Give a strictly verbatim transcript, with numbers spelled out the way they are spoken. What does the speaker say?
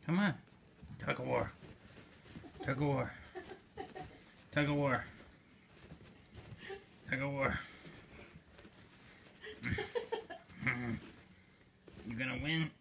Come on. Tug of war. Tug of war. Tug of war. Tug of war. You gonna win?